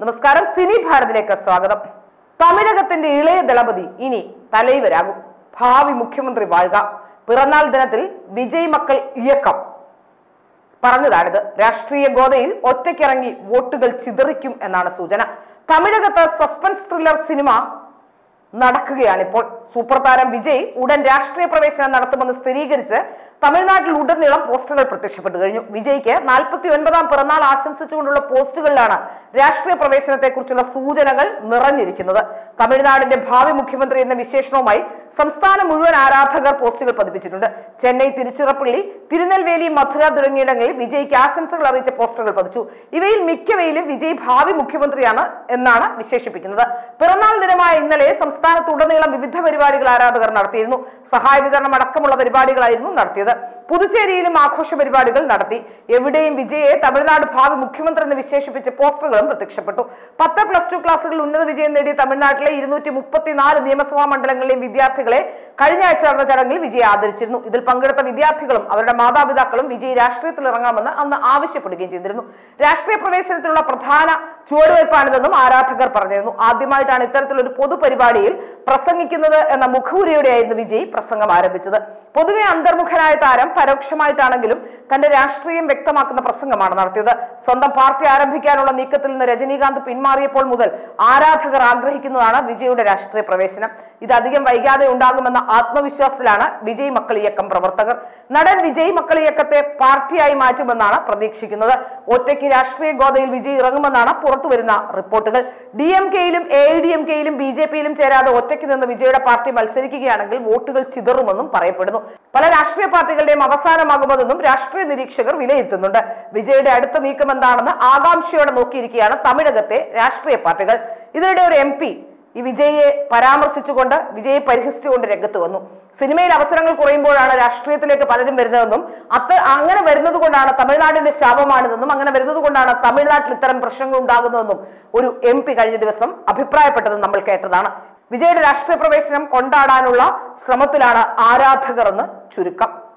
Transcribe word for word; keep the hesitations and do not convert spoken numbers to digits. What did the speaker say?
നമസ്കാരം, സിനി ഭാരതിലേക്ക് സ്വാഗതം. തമിഴകത്തിന്റെ ഇളയ ദളപതി ഇനി തലൈവരാകും. ഭാവി മുഖ്യമന്ത്രി വാഴുക. പിറന്നാൾ ദിനത്തിൽ വിജയ് മക്കൾ ഇയക്കം പറഞ്ഞതാണിത്. രാഷ്ട്രീയ ഗോതയിൽ ഒറ്റയ്ക്കിറങ്ങി വോട്ടുകൾ ചിതറിക്കും എന്നാണ് സൂചന. തമിഴകത്ത് സസ്പെൻസ് ത്രില്ലർ സിനിമ നടക്കുകയാണിപ്പോൾ. സൂപ്പർ താരം വിജയ് ഉടൻ രാഷ്ട്രീയ പ്രവേശനം നടത്തുമെന്ന് സ്ഥിരീകരിച്ച് തമിഴ്നാട്ടിൽ ഉടനീളം പോസ്റ്ററുകൾ പ്രത്യക്ഷപ്പെട്ടു കഴിഞ്ഞു. വിജയ്ക്ക് നാൽപ്പത്തി ഒൻപതാം പിറന്നാൾ ആശംസിച്ചുകൊണ്ടുള്ള പോസ്റ്റുകളിലാണ് രാഷ്ട്രീയ പ്രവേശനത്തെ കുറിച്ചുള്ള സൂചനകൾ നിറഞ്ഞിരിക്കുന്നത്. തമിഴ്നാടിന്റെ ഭാവി മുഖ്യമന്ത്രി എന്ന വിശേഷണവുമായി സംസ്ഥാനം മുഴുവൻ ആരാധകർ പോസ്റ്റുകൾ പതിപ്പിച്ചിട്ടുണ്ട്. ചെന്നൈ, തിരുച്ചിറപ്പള്ളി, തിരുനെൽവേലി, മധുര തുടങ്ങിയിടങ്ങളിൽ വിജയ്ക്ക് ആശംസകൾ അറിയിച്ച പോസ്റ്ററുകൾ പതിച്ചു. ഇവയിൽ മിക്കവയിലും വിജയ് ഭാവി മുഖ്യമന്ത്രിയാണ് എന്നാണ് വിശേഷിപ്പിക്കുന്നത്. പിറന്നാൾ ദിനമായ ഇന്നലെ സംസ്ഥാനത്തുടനീളം വിവിധ പരിപാടികൾ ആരാധകർ നടത്തിയിരുന്നു. സഹായ വിതരണം അടക്കമുള്ള പരിപാടികളായിരുന്നു നടത്തിയത്. പുതുച്ചേരിയിലും ആഘോഷ പരിപാടികൾ നടത്തി. എവിടെയും വിജയെ തമിഴ്നാട് ഭാവി മുഖ്യമന്ത്രി എന്ന് വിശേഷിപ്പിച്ച പോസ്റ്ററുകളും പ്രത്യക്ഷപ്പെട്ടു. പത്ത് പ്ലസ് ടു ക്ലാസുകളിൽ ഉന്നത വിജയം നേടിയ തമിഴ്നാട്ടിലെ ഇരുന്നൂറ്റി മുപ്പത്തിനാല് നിയമസഭാ മണ്ഡലങ്ങളിലെയും വിദ്യാർത്ഥികളെ കഴിഞ്ഞ ആഴ്ച നടന്ന ചടങ്ങിൽ വിജയ് ആദരിച്ചിരുന്നു. ഇതിൽ പങ്കെടുത്ത വിദ്യാർത്ഥികളും അവരുടെ മാതാപിതാക്കളും വിജയ് രാഷ്ട്രീയത്തിൽ ഇറങ്ങാമെന്ന് അന്ന് ആവശ്യപ്പെടുകയും ചെയ്തിരുന്നു. രാഷ്ട്രീയ പ്രവേശനത്തിനുള്ള പ്രധാന ചുവടുവയ്പ്പാണിതെന്നും ആരാധകർ പറഞ്ഞിരുന്നു. ആദ്യമായിട്ടാണ് ഇത്തരത്തിലൊരു പൊതുപരിപാടിയിൽ പ്രസംഗിക്കുന്നത് എന്ന മുഖവുരയോടെയായിരുന്നു വിജയ് പ്രസംഗം ആരംഭിച്ചത്. പൊതുവെ അന്തർമുഖനായ താരം പരോക്ഷമായിട്ടാണെങ്കിലും തന്റെ രാഷ്ട്രീയം വ്യക്തമാക്കുന്ന പ്രസംഗമാണ് നടത്തിയത്. സ്വന്തം പാർട്ടി ആരംഭിക്കാനുള്ള നീക്കത്തിൽ നിന്ന് രജനീകാന്ത് പിന്മാറിയപ്പോൾ മുതൽ ആരാധകർ ആഗ്രഹിക്കുന്നതാണ് വിജയുടെ രാഷ്ട്രീയ പ്രവേശനം. ഇത് അധികം വൈകാതെ ഉണ്ടാകുമെന്ന ആത്മവിശ്വാസത്തിലാണ് വിജയ് മക്കൾ ഇയക്കം പ്രവർത്തകർ. നടൻ വിജയ് മക്കൾ ഇയക്കത്തെ പാർട്ടിയായി മാറ്റുമെന്നാണ് പ്രതീക്ഷിക്കുന്നത്. ഒറ്റയ്ക്ക് രാഷ്ട്രീയ ഗോതയിൽ വിജയ് ഇറങ്ങുമെന്നാണ് പുറത്തുവരുന്ന റിപ്പോർട്ടുകൾ. ഡി എം കെയിലും എ ഐ ഡി എം കെയിലും ബി ജെ പിയിലും ചേരാതെ ഒറ്റയ്ക്ക് നിന്ന് വിജയുടെ പാർട്ടി മത്സരിക്കുകയാണെങ്കിൽ വോട്ടുകൾ ചിതറുമെന്നും പറയപ്പെടുന്നു. പല രാഷ്ട്രീയ പാർട്ടികളുടെയും അവസാനമാകുമെന്നും രാഷ്ട്രീയ നിരീക്ഷകർ വിലയിരുത്തുന്നുണ്ട്. വിജയുടെ അടുത്ത നീക്കം എന്താണെന്ന് ആകാംക്ഷയോടെ നോക്കിയിരിക്കുകയാണ് തമിഴകത്തെ രാഷ്ട്രീയ പാർട്ടികൾ. ഇതിനിടെ ഒരു എം പി ഈ വിജയെ പരാമർശിച്ചുകൊണ്ട് വിജയെ പരിഹസിച്ചുകൊണ്ട് രംഗത്ത് വന്നു. സിനിമയിൽ അവസരങ്ങൾ കുറയുമ്പോഴാണ് രാഷ്ട്രീയത്തിലേക്ക് പലരും വരുന്നതെന്നും അത് അങ്ങനെ വരുന്നത് കൊണ്ടാണ് തമിഴ്നാടിന്റെ ശാപമാണിതെന്നും അങ്ങനെ വരുന്നത് കൊണ്ടാണ് തമിഴ്നാട്ടിൽ ഇത്തരം പ്രശ്നങ്ങൾ ഉണ്ടാകുന്നതെന്നും ഒരു എം പി കഴിഞ്ഞ ദിവസം അഭിപ്രായപ്പെട്ടതും നമ്മൾ കേട്ടതാണ്. വിജയുടെ രാഷ്ട്രീയ പ്രവേശനം കൊണ്ടാടാനുള്ള ശ്രമത്തിലാണ് ആരാധകർ എന്ന് ചുരുക്കം.